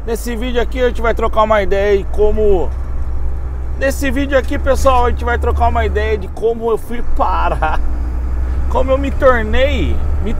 Nesse vídeo aqui a gente vai trocar uma ideia de como... Nesse vídeo aqui, pessoal, a gente vai trocar uma ideia de como eu fui parar. Como eu virei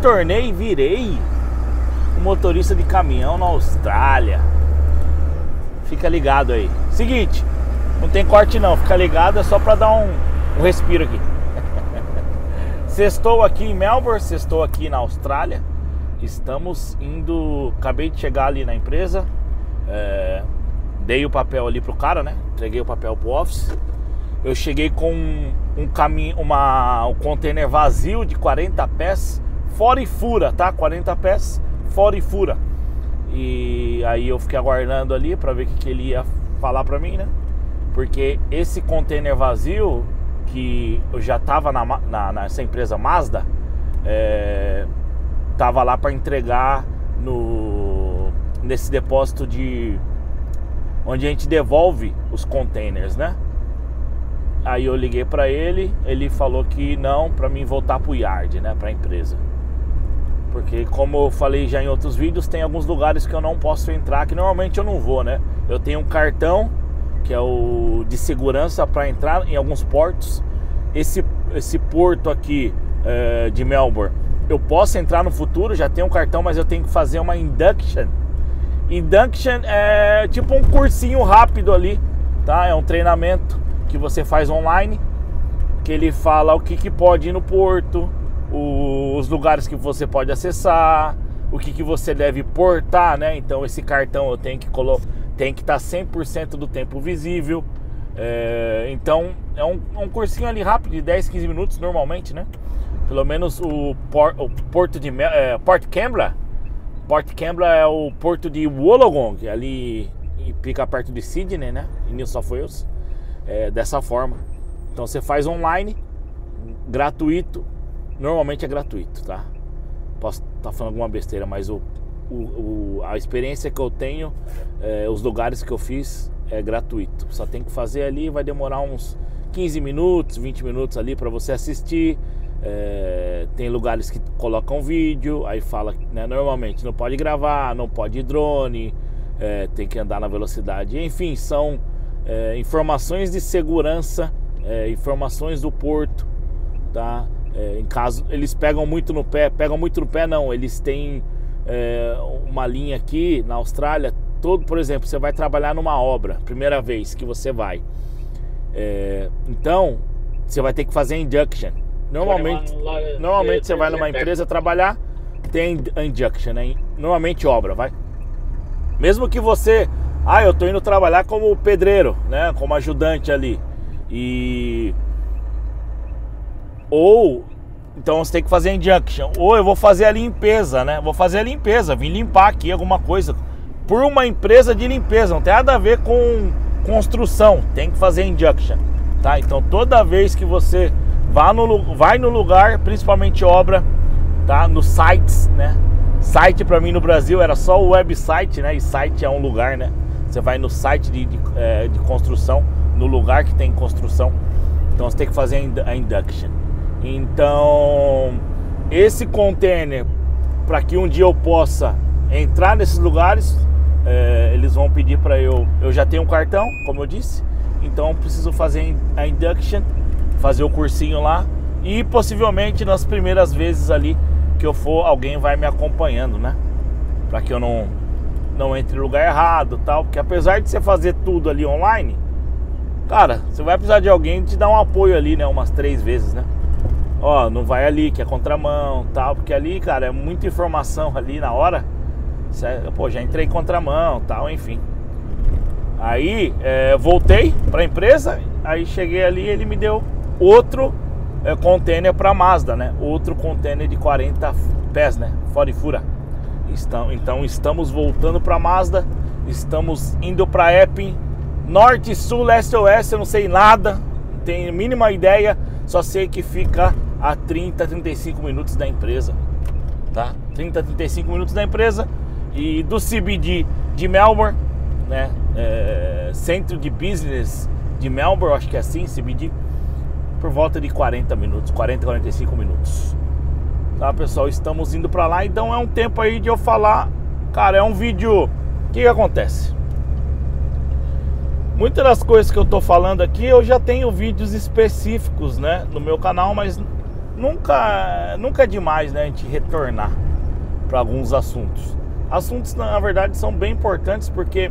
um motorista de caminhão na Austrália. Fica ligado aí. Seguinte, não tem corte não, fica ligado, é só pra dar um respiro aqui. Sextou aqui em Melbourne, sextou aqui na Austrália. Estamos indo, acabei de chegar ali na empresa. Dei o papel ali pro cara, né? Entreguei o papel pro office. Eu cheguei com um container vazio de 40 pés, fora e fura, tá? 40 pés, fora e fura. E aí eu fiquei aguardando ali pra ver o que ele ia falar pra mim, né? Porque esse container vazio, que eu já tava nessa empresa Mazda, tava lá pra entregar nesse depósito onde a gente devolve os containers, né? Aí eu liguei pra ele falou que não, pra mim voltar pro yard, né? Pra empresa. Porque como eu falei já em outros vídeos, tem alguns lugares que eu não posso entrar, que normalmente eu não vou, né? Eu tenho um cartão, que é o de segurança pra entrar em alguns portos. Esse porto aqui de Melbourne, eu posso entrar no futuro, já tenho um cartão, mas eu tenho que fazer uma induction. Induction é tipo um cursinho rápido ali, tá? É um treinamento que você faz online, que ele fala o que pode ir no porto, os lugares que você pode acessar, o que você deve portar, né? Então esse cartão eu tenho que estar 100% do tempo visível. Então é um cursinho ali rápido, de 10, 15 minutos normalmente, né? Pelo menos o porto de Port Kembla. Port Kembla é o porto de Wollongong, ali fica perto de Sydney, né? Em New South Wales. Dessa forma. Então você faz online, gratuito. Normalmente é gratuito, tá? Posso estar falando alguma besteira, mas a experiência que eu tenho, os lugares que eu fiz, é gratuito. Só tem que fazer ali, vai demorar uns 15 minutos, 20 minutos ali para você assistir. Tem lugares que colocam vídeo, aí fala, né, normalmente não pode gravar, não pode ir drone, tem que andar na velocidade. Enfim, são informações de segurança, informações do porto, tá? Em caso eles pegam muito no pé, não, eles têm uma linha aqui na Austrália, por exemplo, você vai trabalhar numa obra, primeira vez que você vai, então você vai ter que fazer induction. Normalmente você vai numa empresa trabalhar, tem induction, né? Normalmente obra, vai. Mesmo que você, eu tô indo trabalhar como pedreiro, né? Como ajudante ali. Então você tem que fazer induction. Ou eu vou fazer a limpeza, né? Vou fazer a limpeza, vim limpar aqui alguma coisa. Por uma empresa de limpeza, não tem nada a ver com construção, tem que fazer induction, tá? Então toda vez que você vai no lugar, principalmente obra, tá? Nos sites, né? Site pra mim no Brasil era só o website, né? E site é um lugar, né? Você vai no site de construção, no lugar que tem construção. Então você tem que fazer a induction. Então esse container, para que um dia eu possa entrar nesses lugares, eles vão pedir para eu já tenho um cartão, como eu disse, então eu preciso fazer a induction, fazer o cursinho lá, e possivelmente nas primeiras vezes ali que eu for, alguém vai me acompanhando, né? Para que eu não entre no lugar errado, tal, porque apesar de você fazer tudo ali online, cara, você vai precisar de alguém te dar um apoio ali, né? Umas 3 vezes, né? Ó, não vai ali que é contramão, tal, porque ali, cara, é muita informação ali na hora. Pô, já entrei em contramão, tal, enfim. Aí voltei para a empresa, aí cheguei ali, ele me deu outro container para Mazda, né? Outro container de 40 pés, né? Fora e fura. Então estamos voltando para Mazda, estamos indo para Epping, norte, sul, leste, oeste, eu não sei nada, não tenho a mínima ideia, só sei que fica a 30, 35 minutos da empresa, tá? 30, 35 minutos da empresa e do CBD de Melbourne, né? Centro de Business de Melbourne, acho que é assim, CBD, por volta de 40 minutos, 40, 45 minutos. Tá, pessoal, estamos indo pra lá, então é um tempo aí de eu falar, cara, é um vídeo que acontece? Muitas das coisas que eu tô falando aqui, eu já tenho vídeos específicos, né, no meu canal, mas nunca é demais, né, a gente retornar para alguns assuntos. Assuntos, na verdade, são bem importantes porque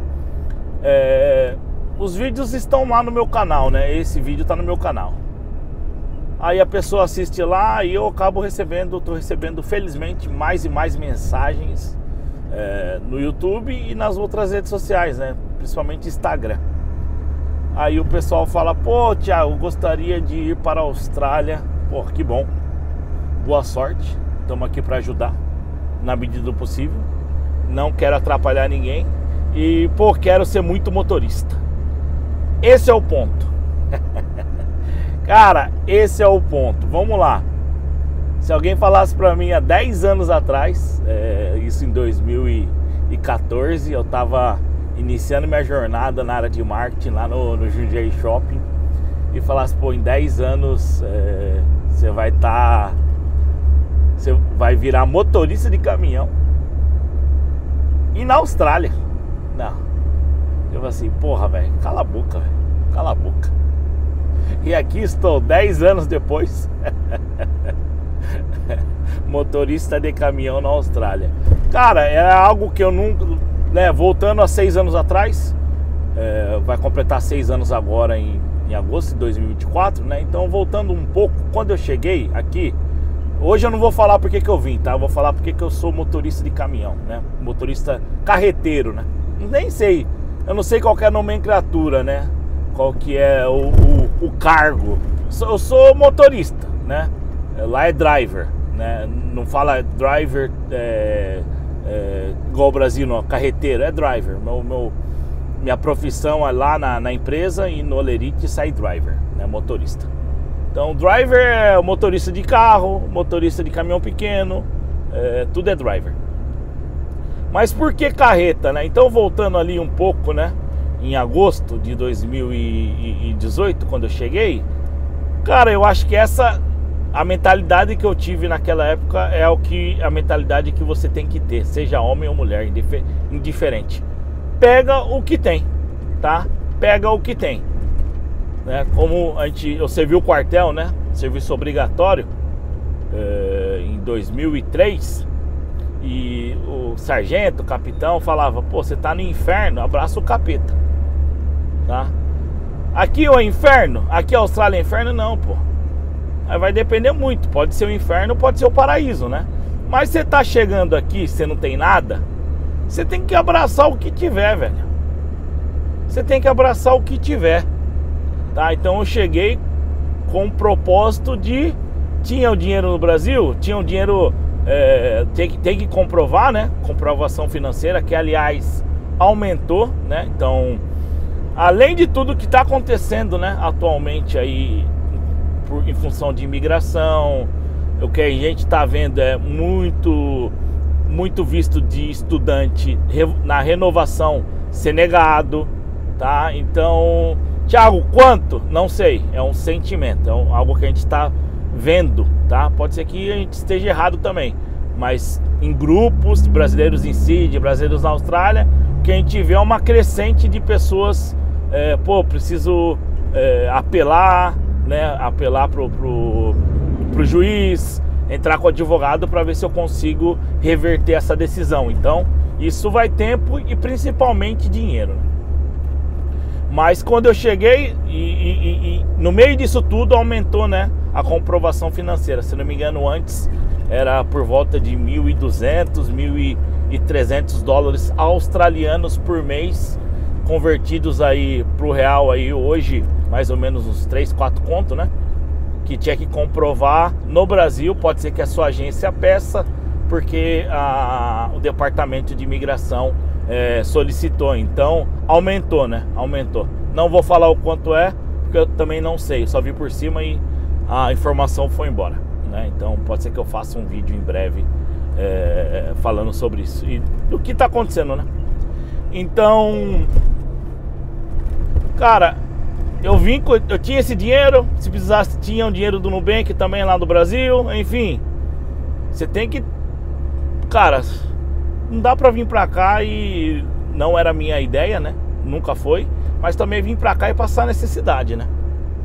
os vídeos estão lá no meu canal, né? Esse vídeo tá no meu canal. Aí a pessoa assiste lá e eu acabo tô recebendo felizmente mais e mais mensagens no YouTube e nas outras redes sociais, né? Principalmente Instagram. Aí o pessoal fala: pô, Thiago, gostaria de ir para a Austrália. Pô, que bom. Boa sorte. Estamos aqui para ajudar na medida do possível. Não quero atrapalhar ninguém. E, pô, quero ser muito motorista. Esse é o ponto. Cara, esse é o ponto. Vamos lá. Se alguém falasse pra mim há 10 anos atrás, isso em 2014, eu tava iniciando minha jornada na área de marketing lá no Jundiaí Shopping, e falasse: pô, em 10 anos você vai virar motorista de caminhão e na Austrália. Não. Eu falei assim: porra, velho, cala a boca, velho, cala a boca. E aqui estou 10 anos depois motorista de caminhão na Austrália. Cara, era algo que eu nunca, né, voltando a 6 anos atrás, vai completar 6 anos agora em agosto de 2024, né? Então, voltando um pouco, quando eu cheguei aqui, hoje eu não vou falar porque que eu vim, tá? Eu vou falar porque que eu sou motorista de caminhão, né? Motorista carreteiro, né? Nem sei, eu não sei qual que é a nomenclatura, né? Qual que é o cargo. Eu sou motorista, né? Lá é driver, né? Não fala driver igual o Brasil, não. Carreteiro, é driver. Minha profissão é lá na empresa, e no Olerite sai driver, né? Motorista. Então, driver é o motorista de carro, motorista de caminhão pequeno, tudo é driver. Mas por que carreta, né? Então, voltando ali um pouco, né? Em agosto de 2018, quando eu cheguei, cara, eu acho que a mentalidade que eu tive naquela época é a mentalidade que você tem que ter, seja homem ou mulher, indiferente. Pega o que tem, tá? Pega o que tem, né? Como eu servi o quartel, né? Serviço obrigatório em 2003. E o sargento, o capitão falava: pô, você tá no inferno, abraça o capeta, tá? Aqui é o inferno? Aqui a Austrália é inferno? Não, pô. Aí vai depender muito, pode ser o inferno, pode ser o paraíso, né? Mas você tá chegando aqui, você não tem nada, você tem que abraçar o que tiver, velho. Você tem que abraçar o que tiver, tá? Então eu cheguei com o propósito de... Tinha o dinheiro no Brasil, tinha o dinheiro... tem que comprovar, né? Comprovação financeira, que aliás aumentou, né? Então, além de tudo que está acontecendo, né, atualmente aí em função de imigração, o que a gente está vendo é muito visto de estudante na renovação ser negado, tá? Então, Thiago, quanto? Não sei, é um sentimento, é algo que a gente está vendo, tá? Pode ser que a gente esteja errado também, mas em grupos de brasileiros em si, de brasileiros na Austrália, o que a gente vê é uma crescente de pessoas, pô, preciso apelar, né? Apelar pro juiz, entrar com o advogado para ver se eu consigo reverter essa decisão. Então, isso vai tempo e principalmente dinheiro. Mas quando eu cheguei e no meio disso tudo aumentou, né, a comprovação financeira. Se não me engano, antes era por volta de 1.200, 1.300 dólares australianos por mês, convertidos aí pro real aí hoje mais ou menos uns 3, 4 conto, né? Que tinha que comprovar no Brasil. Pode ser que a sua agência peça, porque o departamento de imigração solicitou. Então aumentou, né? Aumentou. Não vou falar o quanto é, porque eu também não sei. Eu só vi por cima e a informação foi embora, né? Então pode ser que eu faça um vídeo em breve falando sobre isso e do que tá acontecendo, né? Então, cara, eu tinha esse dinheiro. Se precisasse, tinha um dinheiro do Nubank também lá do Brasil. Enfim, você tem que... Cara, não dá pra vir pra cá e não era a minha ideia, né? Nunca foi. Mas também vim pra cá e passar necessidade, né?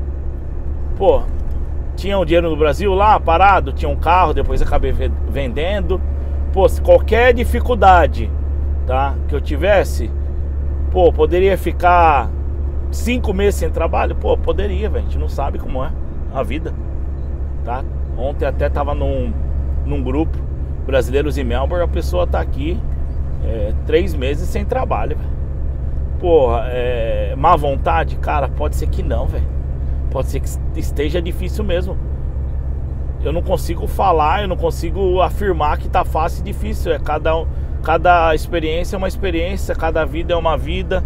Pô, tinha um dinheiro no Brasil lá, parado, tinha um carro, depois acabei vendendo. Pô, se qualquer dificuldade, tá, que eu tivesse, pô, poderia ficar 5 meses sem trabalho? Pô, poderia, velho. A gente não sabe como é a vida, tá? Ontem até tava num grupo, Brasileiros em Melbourne, a pessoa tá aqui 3 meses sem trabalho, velho. Porra, má vontade? Cara, pode ser que não, velho. Pode ser que esteja difícil mesmo. Eu não consigo falar, eu não consigo afirmar que tá fácil e difícil. Cada experiência é uma experiência, cada vida é uma vida.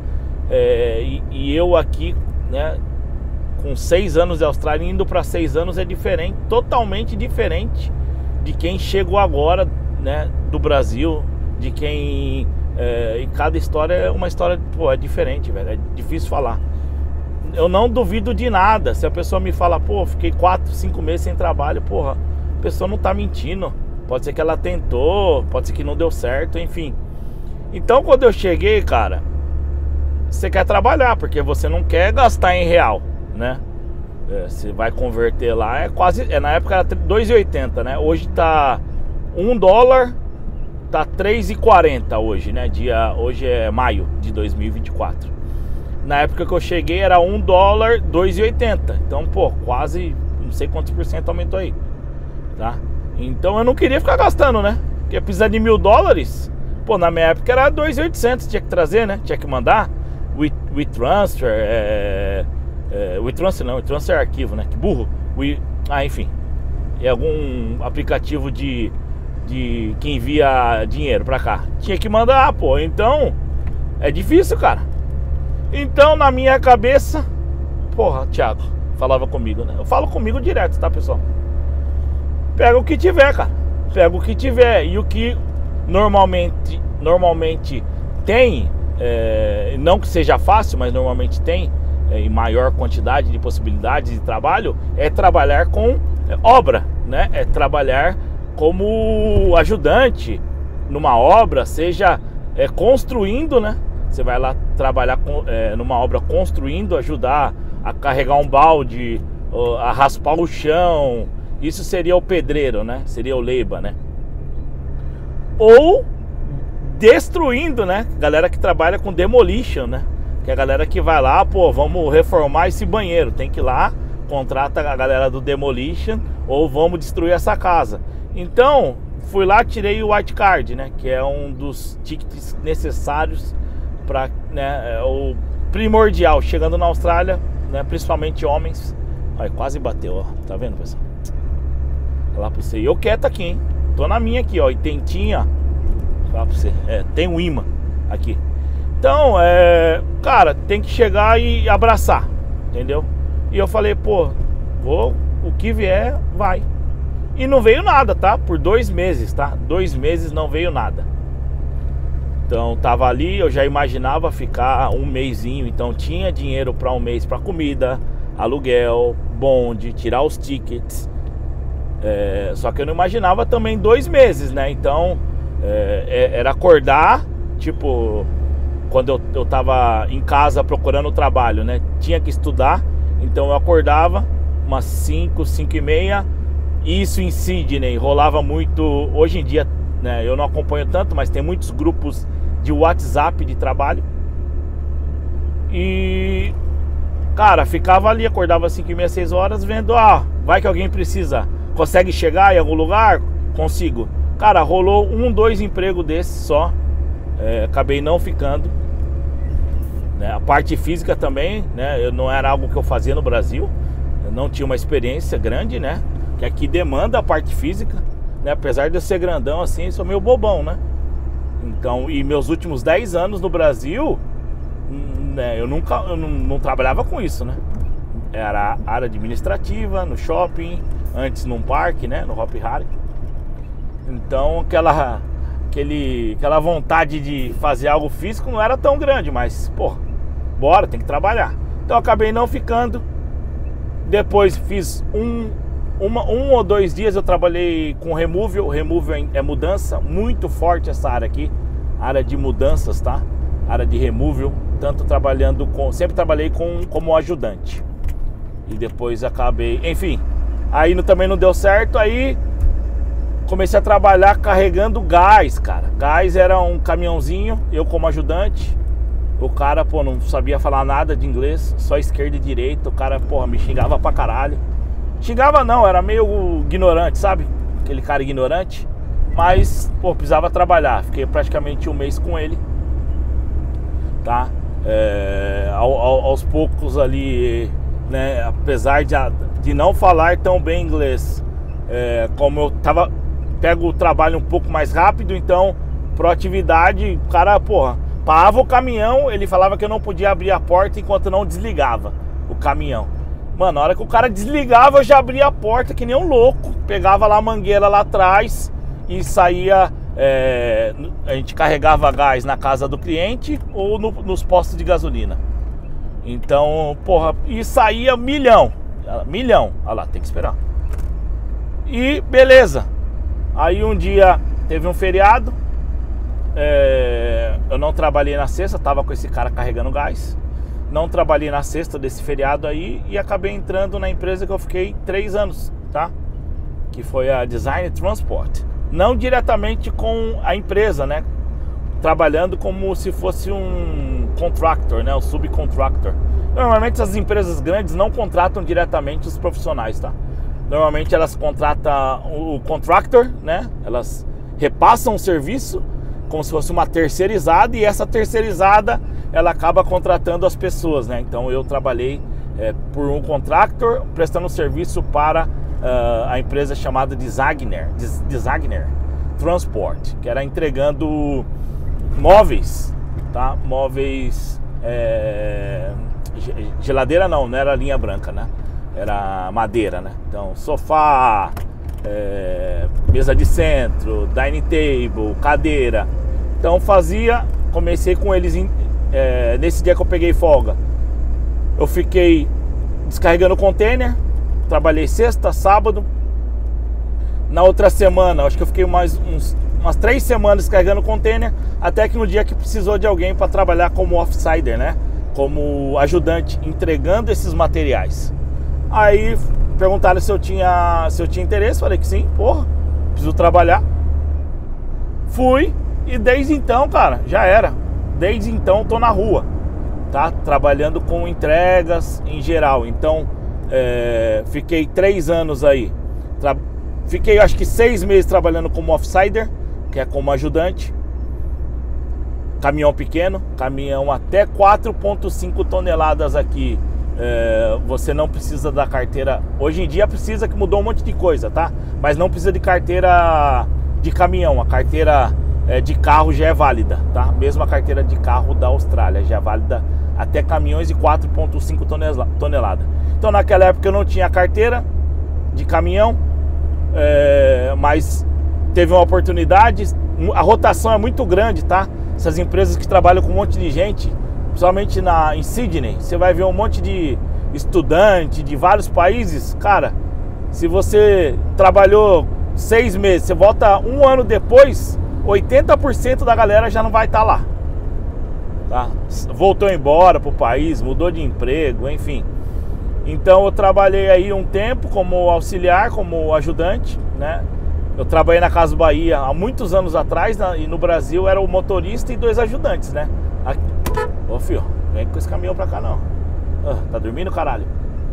E eu aqui, né, com 6 anos de Austrália, indo para 6 anos é diferente, totalmente diferente de quem chegou agora, né, do Brasil, de quem... e cada história é uma história, pô, é diferente, velho, é difícil falar. Eu não duvido de nada. Se a pessoa me fala, pô, fiquei 4, 5 meses sem trabalho, porra, a pessoa não tá mentindo. Pode ser que ela tentou, pode ser que não deu certo, enfim. Então quando eu cheguei, cara, você quer trabalhar, porque você não quer gastar em real, né? Você vai converter lá, na época era 2,80, né? Hoje tá $1, tá 3,40 hoje, né? Hoje é maio de 2024. Na época que eu cheguei era $1, 2,80. Então, pô, quase não sei quantos % aumentou aí, tá? Então eu não queria ficar gastando, né? Porque precisar de $1.000, pô, na minha época era 2.800, tinha que trazer, né? Tinha que mandar WeTransfer, WeTransfer não, WeTransfer é arquivo, né? Que burro. Enfim, é algum aplicativo de que envia dinheiro pra cá. Tinha que mandar, pô. Então é difícil, cara. Então na minha cabeça, porra, Thiago falava comigo, né? Eu falo comigo direto, tá, pessoal? Pega o que tiver, cara. Pega o que tiver. E o que normalmente tem, não que seja fácil, mas normalmente tem, em maior quantidade de possibilidades de trabalho, é trabalhar com obra, né? É trabalhar como ajudante numa obra, seja construindo, né? Você vai lá trabalhar numa obra construindo, ajudar a carregar um balde, a raspar o chão. Isso seria o pedreiro, né? Seria o leiba, né? Ou destruindo, né? Galera que trabalha com demolition, né? Que é a galera que vai lá, pô, vamos reformar esse banheiro. Tem que ir lá, contrata a galera do demolition, ou vamos destruir essa casa. Então, fui lá, tirei o white card, né? Que é um dos tickets necessários para, né, o primordial. Chegando na Austrália, né? Principalmente homens. Ai, quase bateu, ó. Tá vendo, pessoal? Lá pra você. Eu quieto aqui, hein? Tô na minha aqui, ó. E tentinha. Lá pra você. Tem um imã aqui. Então, cara, tem que chegar e abraçar. Entendeu? E eu falei, pô, o que vier, vai. E não veio nada, tá? Por 2 meses, tá? 2 meses não veio nada. Então, tava ali, eu já imaginava ficar um mesinho. Então, tinha dinheiro para um mês para comida, aluguel, bonde, tirar os tickets. Só que eu não imaginava também 2 meses, né? Então, era acordar, tipo, quando eu tava em casa procurando trabalho, né? Tinha que estudar, então eu acordava umas 5, 5 e meia. Isso em Sydney rolava muito. Hoje em dia, né, eu não acompanho tanto, mas tem muitos grupos de WhatsApp de trabalho. E, cara, ficava ali, acordava 5 e meia, 6 horas, vendo, vai que alguém precisa. Consegue chegar em algum lugar? Consigo. Cara, rolou 1, 2 empregos desses só. Acabei não ficando, né? A parte física também, né? Não era algo que eu fazia no Brasil. Eu não tinha uma experiência grande, né? Que aqui demanda a parte física, né? Apesar de eu ser grandão assim, sou meio bobão, né? Então, e meus últimos 10 anos no Brasil, né, eu não trabalhava com isso, né? Era área administrativa, no shopping, antes num parque, né? No Hopi Hari. Então aquela vontade de fazer algo físico não era tão grande, mas, pô, bora, tem que trabalhar. Então eu acabei não ficando. Depois fiz um ou 2 dias eu trabalhei com removal. Removal é mudança, muito forte essa área aqui, área de mudanças, tá? área de removal, tanto trabalhando sempre trabalhei como ajudante. E depois acabei, enfim, aí também não deu certo, aí comecei a trabalhar carregando gás, cara. Gás era um caminhãozinho, eu como ajudante. O cara, pô, não sabia falar nada de inglês, só esquerda e direita. O cara, porra, me xingava pra caralho. Xingava não, era meio ignorante, sabe? Aquele cara ignorante. Mas, pô, precisava trabalhar. Fiquei praticamente um mês com ele, tá? Aos poucos ali, né? Apesar de não falar tão bem inglês, como eu pego o trabalho um pouco mais rápido, então, proatividade, o cara, porra, parava o caminhão, ele falava que eu não podia abrir a porta enquanto não desligava o caminhão. Mano, na hora que o cara desligava, eu já abria a porta que nem um louco. Pegava lá a mangueira lá atrás e saía, a gente carregava gás na casa do cliente ou nos postos de gasolina. Então, porra, e saía milhão, olha lá, tem que esperar. E beleza. Aí um dia teve um feriado, eu não trabalhei na sexta, tava com esse cara carregando gás. Não trabalhei na sexta desse feriado aí e acabei entrando na empresa que eu fiquei 3 anos, tá? Que foi a Design Transport. Não diretamente com a empresa, né? Trabalhando como se fosse um contractor, né? Um subcontractor. Normalmente as empresas grandes não contratam diretamente os profissionais, tá? Normalmente elas contratam o contractor, né? Elas repassam o serviço como se fosse uma terceirizada e essa terceirizada ela acaba contratando as pessoas, né? Então eu trabalhei por um contractor prestando serviço para a empresa chamada Designer Transport, que era entregando móveis, tá? Móveis, geladeira não era linha branca, né? Era madeira, né? Então sofá, mesa de centro, dining table, cadeira. Então comecei com eles nesse dia que eu peguei folga. Eu fiquei descarregando container, trabalhei sexta, sábado. Na outra semana, acho que eu fiquei umas 3 semanas descarregando container, até que no dia que precisou de alguém para trabalhar como offsider, né? Como ajudante, entregando esses materiais. Aí perguntaram se eu tinha interesse, falei que sim, porra, preciso trabalhar. Fui e desde então, cara, já era. Desde então tô na rua, tá? Trabalhando com entregas em geral. Então, fiquei 3 anos aí. Fiquei acho que 6 meses trabalhando como offsider, que é como ajudante. Caminhão pequeno, caminhão até 4,5 toneladas aqui. Você não precisa da carteira. Hoje em dia precisa, que mudou um monte de coisa, tá? Mas não precisa de carteira de caminhão. A carteira de carro já é válida, tá? Mesmo a carteira de carro da Austrália já é válida até caminhões de 4,5 toneladas. Então naquela época eu não tinha carteira de caminhão, mas teve uma oportunidade. A rotação é muito grande, tá? Essas empresas que trabalham com um monte de gente, principalmente em Sydney, você vai ver um monte de estudante de vários países. Cara, se você trabalhou 6 meses, você volta 1 ano depois, 80% da galera já não vai estar lá, tá? Voltou embora pro país, mudou de emprego, enfim. Então eu trabalhei aí um tempo como auxiliar, como ajudante, né? Eu trabalhei na Casas Bahia há muitos anos atrás, e no Brasil era o motorista e 2 ajudantes, né? Ô filho, vem com esse caminhão pra cá não. Tá dormindo, caralho?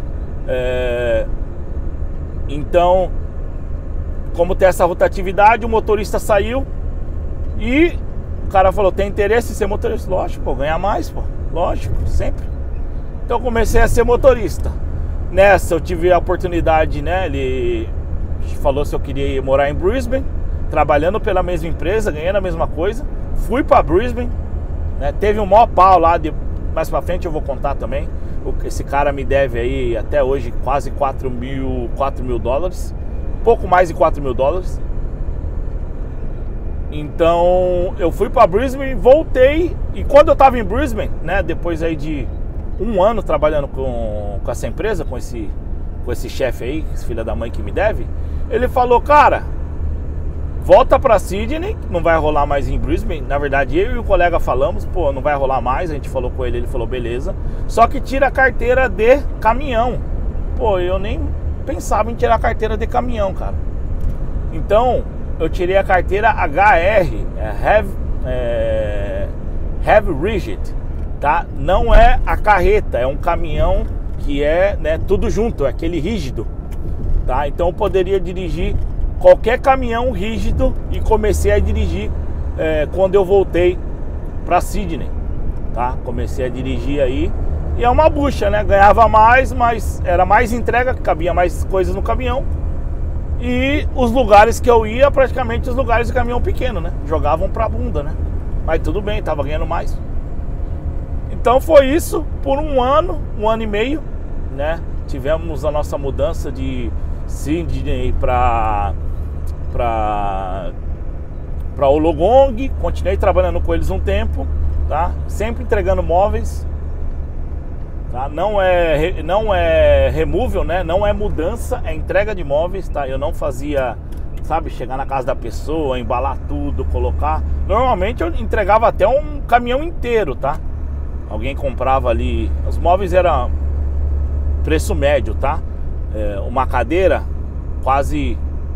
Então, como tem essa rotatividade, o motorista saiu e o cara falou: tem interesse em ser motorista? Lógico, pô, ganhar mais, pô. Lógico, sempre. Então eu comecei a ser motorista. Nessa eu tive a oportunidade, né? Ele falou se eu queria morar em Brisbane, trabalhando pela mesma empresa, ganhando a mesma coisa. Fui pra Brisbane, né? Teve um maior pau lá, mais pra frente eu vou contar também. Esse cara me deve aí até hoje quase 4 mil dólares, pouco mais de 4 mil dólares. Então eu fui pra Brisbane, voltei, e quando eu tava em Brisbane, né, depois aí de 1 ano trabalhando com essa empresa, com esse chefe aí, esse filho da mãe que me deve, ele falou: cara, volta para Sydney, não vai rolar mais em Brisbane. Na verdade, eu e o colega falamos, pô, não vai rolar mais. A gente falou com ele, ele falou, beleza. Só que tira a carteira de caminhão. Pô, eu nem pensava em tirar a carteira de caminhão, cara. Então, eu tirei a carteira HR, Heavy Rigid, tá? Não é a carreta, é um caminhão que é, né, tudo junto, é aquele rígido, tá? Então eu poderia dirigir qualquer caminhão rígido e comecei a dirigir quando eu voltei para Sydney, tá? Comecei a dirigir aí e é uma bucha, né? Ganhava mais, mas era mais entrega, cabia mais coisas no caminhão. E os lugares que eu ia, praticamente os lugares de caminhão pequeno, né? Jogavam pra bunda, né? Mas tudo bem, tava ganhando mais. Então foi isso por um ano e meio, né? Tivemos a nossa mudança de Sydney para Wollongong. Continuei trabalhando com eles um tempo, tá? Sempre entregando móveis, tá? Não é removal, né? Não é mudança, é entrega de móveis, tá? Eu não fazia, sabe, chegar na casa da pessoa, embalar tudo, colocar. Normalmente eu entregava até um caminhão inteiro, tá? Alguém comprava ali, os móveis eram preço médio, tá? Uma cadeira, quase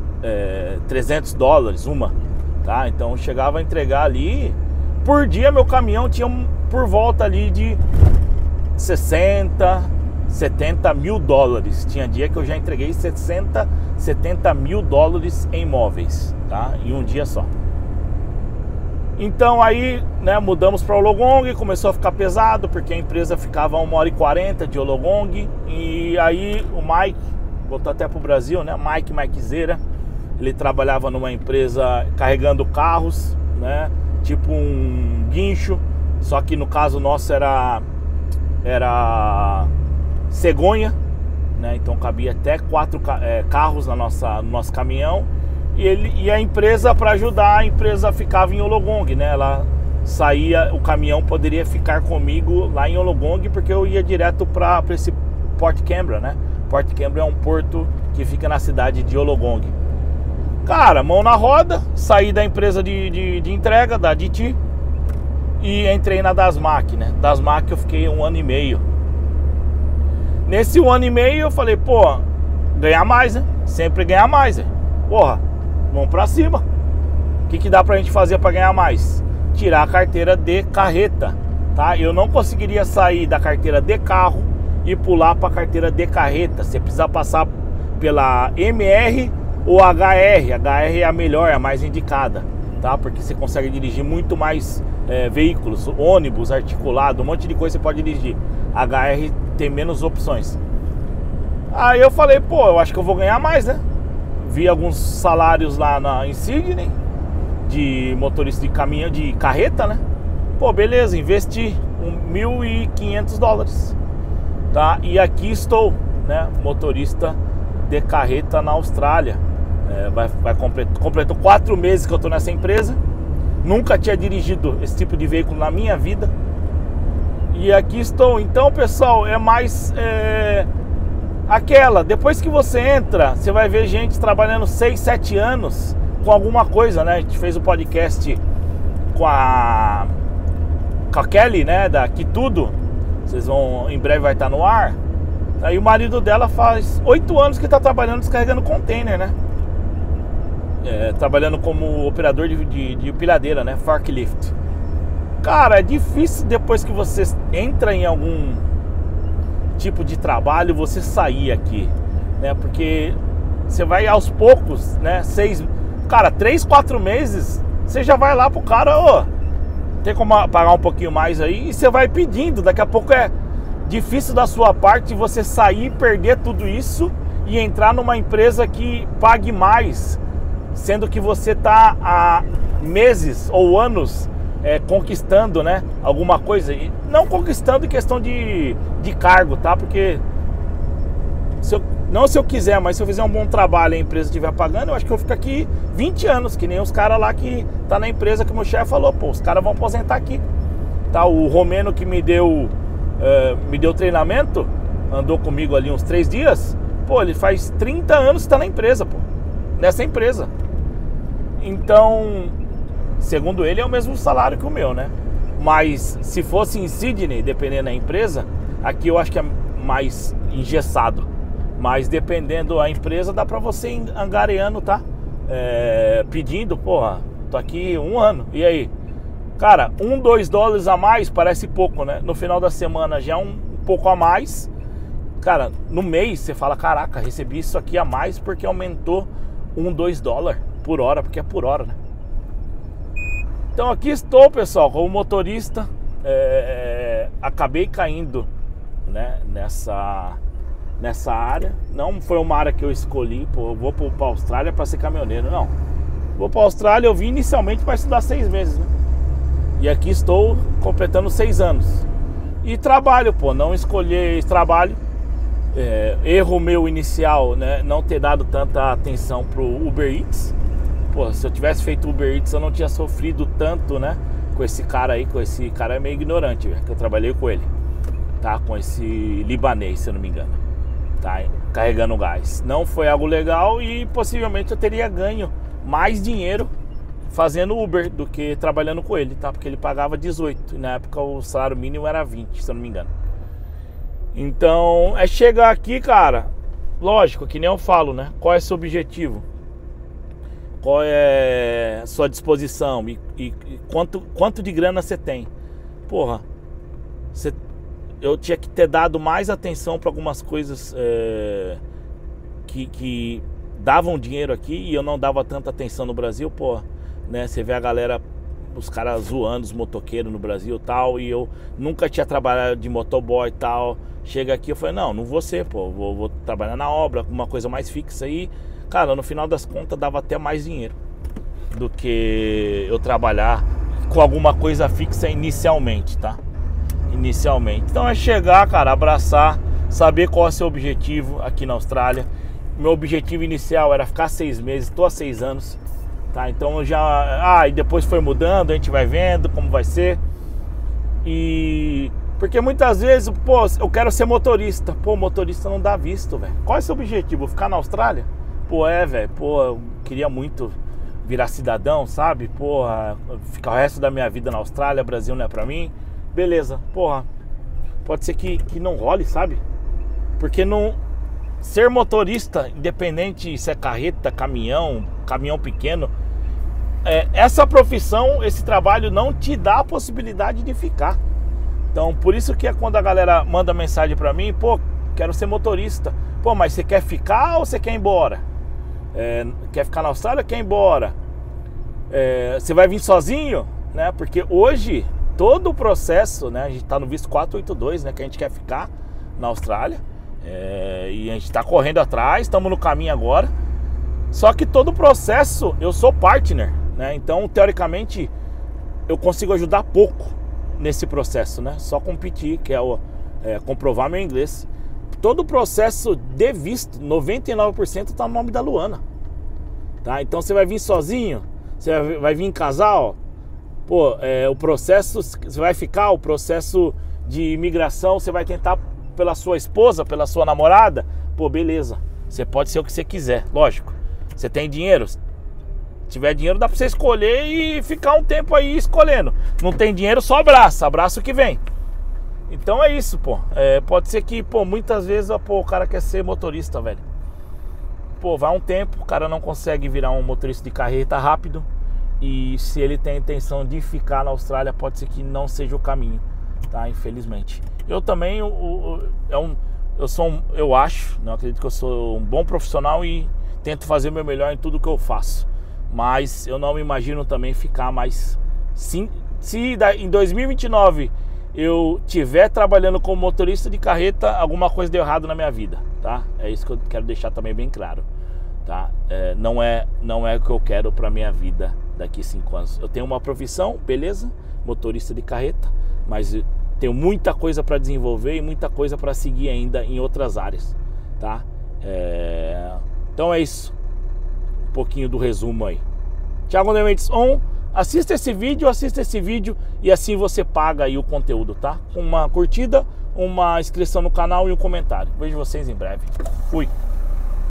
$300 uma, tá? Então eu chegava a entregar ali, por dia meu caminhão tinha por volta ali de 60, 70 mil dólares. Tinha dia que eu já entreguei 60, 70 mil dólares em móveis, tá? Em um dia só. Então aí, né, mudamos para Wollongong, começou a ficar pesado, porque a empresa ficava 1h40 de Wollongong. E aí o Mike, voltou até pro Brasil, né? Mike Zera, ele trabalhava numa empresa carregando carros, né? Tipo um guincho, só que no caso nosso era cegonha, né? Então cabia até 4 carros no nosso caminhão. E a empresa, para ajudar, a empresa ficava em Wollongong, né? Ela saía, o caminhão poderia ficar comigo lá em Wollongong, porque eu ia direto para esse Port Canberra, né? Port Canberra é um porto que fica na cidade de Wollongong. Cara, mão na roda, saí da empresa de entrega, da DT, e entrei na Dasmac, né? Dasmac eu fiquei 1 ano e meio. Nesse 1 ano e meio eu falei, pô, ganhar mais, né? Sempre ganhar mais, né? Porra, vamos pra cima. O que dá pra gente fazer pra ganhar mais? Tirar a carteira de carreta, tá? Eu não conseguiria sair da carteira de carro e pular pra carteira de carreta. Você precisa passar pela MR ou HR. HR é a melhor, é a mais indicada, tá? Porque você consegue dirigir muito mais veículos, ônibus, articulado, um monte de coisa você pode dirigir. HR tem menos opções. Aí eu falei, pô, eu acho que eu vou ganhar mais, né? Vi alguns salários lá em Sydney de motorista de caminhão, de carreta, né? Pô, beleza, investi $1.500, tá? E aqui estou, né? Motorista de carreta na Austrália. Completou 4 meses que eu tô nessa empresa. Nunca tinha dirigido esse tipo de veículo na minha vida. E aqui estou. Então, pessoal, é mais aquela, depois que você entra, você vai ver gente trabalhando 6, 7 anos com alguma coisa, né? A gente fez o podcast com a Kelly, né? Da Que Tudo. Vocês vão, em breve vai estar no ar. Aí o marido dela faz 8 anos que está trabalhando descarregando container, né? Trabalhando como operador de empilhadeira, né? Forklift. Cara, é difícil depois que você entra em algum tipo de trabalho você sair aqui, né? Porque você vai aos poucos, né? 3, 4 meses você já vai lá pro cara, ô, tem como pagar um pouquinho mais aí, e você vai pedindo. Daqui a pouco é difícil da sua parte você sair, perder tudo isso e entrar numa empresa que pague mais, sendo que você tá há meses ou anos conquistando, né, alguma coisa. E não conquistando em questão de cargo, tá? Porque se eu quiser, mas se eu fizer um bom trabalho e a empresa estiver pagando, eu acho que eu fico aqui 20 anos, que nem os caras lá que tá na empresa, que o meu chefe falou, pô, os caras vão aposentar aqui, tá? O romeno que me deu treinamento, andou comigo ali uns 3 dias, pô, ele faz 30 anos que tá na empresa, pô, nessa empresa. Então, segundo ele, é o mesmo salário que o meu, né? Mas se fosse em Sydney, dependendo da empresa, aqui eu acho que é mais engessado. Mas dependendo da empresa, dá pra você ir angariando, tá? Pedindo, porra, tô aqui 1 ano, e aí? Cara, $2 a mais parece pouco, né? No final da semana já é um pouco a mais. Cara, no mês você fala, caraca, recebi isso aqui a mais porque aumentou $2 por hora, porque é por hora, né? Então aqui estou, pessoal, como motorista. Acabei caindo, né, nessa área. Não foi uma área que eu escolhi, pô, eu vou para a Austrália para ser caminhoneiro, não. Vou para a Austrália, eu vim inicialmente para estudar 6 meses, né? E aqui estou completando 6 anos. E trabalho, pô, não escolhi esse trabalho. Erro meu inicial, né, não ter dado tanta atenção pro Uber Eats. Pô, se eu tivesse feito Uber Eats, eu não tinha sofrido tanto, né, com esse cara aí. Com esse cara é meio ignorante, que eu trabalhei com ele, tá? Com esse libanês, se eu não me engano, tá? Carregando gás. Não foi algo legal e possivelmente eu teria ganho mais dinheiro fazendo Uber do que trabalhando com ele, tá? Porque ele pagava 18 e na época o salário mínimo era 20, se eu não me engano. Então, chegar aqui, cara, lógico, que nem eu falo, né? Qual é seu objetivo? Qual é a sua disposição? E quanto de grana você tem? Porra, eu tinha que ter dado mais atenção para algumas coisas que davam dinheiro aqui e eu não dava tanta atenção no Brasil, porra, né? Você vê a galera, os caras zoando os motoqueiros no Brasil e tal, e eu nunca tinha trabalhado de motoboy e tal. Chega aqui, eu falei, não vou ser, pô, vou trabalhar na obra, uma coisa mais fixa aí. Cara, no final das contas dava até mais dinheiro do que eu trabalhar com alguma coisa fixa inicialmente, tá? Inicialmente. Então chegar, cara, abraçar, saber qual é o seu objetivo aqui na Austrália. Meu objetivo inicial era ficar 6 meses, tô há 6 anos, tá? Então eu já... e depois foi mudando, a gente vai vendo como vai ser. E... porque muitas vezes, pô, eu quero ser motorista. Pô, motorista não dá visto, velho. Qual é o seu objetivo? Ficar na Austrália? Pô, velho, pô, eu queria muito virar cidadão, sabe? Porra, ficar o resto da minha vida na Austrália, Brasil não é pra mim. Beleza, porra, pode ser que não role, sabe? Porque não... ser motorista, independente se é carreta, caminhão pequeno, essa profissão, esse trabalho não te dá a possibilidade de ficar. Então, por isso que é quando a galera manda mensagem pra mim, pô, quero ser motorista. Pô, mas você quer ficar ou você quer ir embora? Quer ficar na Austrália ou quer ir embora? Você vai vir sozinho? Né? Porque hoje, todo o processo, né, a gente tá no visto 482, né, que a gente quer ficar na Austrália. E a gente tá correndo atrás, estamos no caminho agora. Só que todo o processo, eu sou partner, né? Então, teoricamente, eu consigo ajudar pouco nesse processo, né? Só competir, que é comprovar meu inglês. Todo o processo de visto, 99% está no nome da Luana, tá? Então você vai vir sozinho, você vai vir em casal, pô, o processo, você vai ficar, o processo de imigração, você vai tentar pela sua esposa, pela sua namorada, pô, beleza, você pode ser o que você quiser, lógico. Você tem dinheiro? Se tiver dinheiro dá pra você escolher e ficar um tempo aí escolhendo. Não tem dinheiro, só abraça o que vem. Então é isso, pô. Pode ser que, pô, muitas vezes, pô, o cara quer ser motorista, velho. Pô, vai um tempo, o cara não consegue virar um motorista de carreta rápido. E se ele tem a intenção de ficar na Austrália, pode ser que não seja o caminho, tá? Infelizmente. Eu também, eu acho, não acredito que eu sou um bom profissional e tento fazer o meu melhor em tudo que eu faço. Mas eu não me imagino também ficar mais... Se em 2029 eu estiver trabalhando como motorista de carreta, alguma coisa deu errado na minha vida, tá? É isso que eu quero deixar também bem claro, tá? Não é o que eu quero pra minha vida daqui 5 anos. Eu tenho uma profissão, beleza, motorista de carreta, mas tenho muita coisa para desenvolver e muita coisa para seguir ainda em outras áreas, tá? Então é isso, um pouquinho do resumo aí. Thiago Dementes On, assista esse vídeo e assim você paga aí o conteúdo, tá? Com uma curtida, uma inscrição no canal e um comentário. Vejo vocês em breve. Fui!